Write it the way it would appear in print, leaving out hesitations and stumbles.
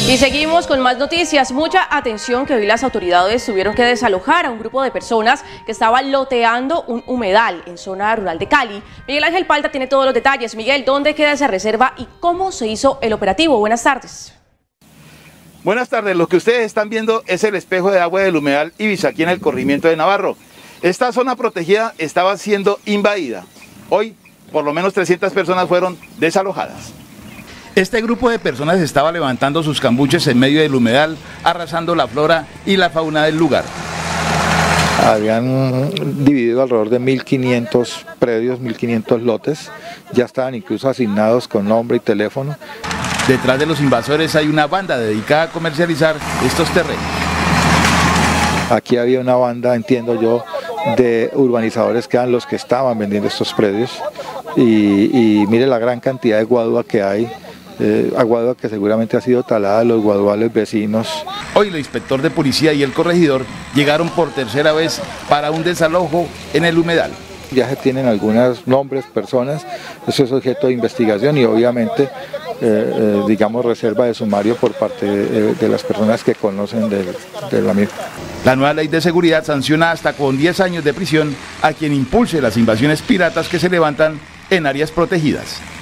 Y seguimos con más noticias. Mucha atención, que hoy las autoridades tuvieron que desalojar a un grupo de personas que estaba loteando un humedal en zona rural de Cali. Miguel Ángel Palta tiene todos los detalles. Miguel, ¿dónde queda esa reserva y cómo se hizo el operativo? Buenas tardes. Buenas tardes. Lo que ustedes están viendo es el espejo de agua del humedal Ibiza, aquí en el corregimiento de Navarro. Esta zona protegida estaba siendo invadida. Hoy, por lo menos 300 personas fueron desalojadas. Este grupo de personas estaba levantando sus cambuches en medio del humedal, arrasando la flora y la fauna del lugar. Habían dividido alrededor de 1.500 predios, 1.500 lotes, ya estaban incluso asignados con nombre y teléfono. Detrás de los invasores hay una banda dedicada a comercializar estos terrenos. Aquí había una banda, entiendo yo, de urbanizadores que eran los que estaban vendiendo estos predios y mire la gran cantidad de guadua que hay. Guadua que seguramente ha sido talada de los guaduales vecinos. Hoy el inspector de policía y el corregidor llegaron por tercera vez para un desalojo en el humedal. Ya se tienen algunos nombres, personas, eso es objeto de investigación y obviamente, digamos, reserva de sumario por parte de las personas que conocen del amigo. La nueva ley de seguridad sanciona hasta con 10 años de prisión a quien impulse las invasiones piratas que se levantan en áreas protegidas.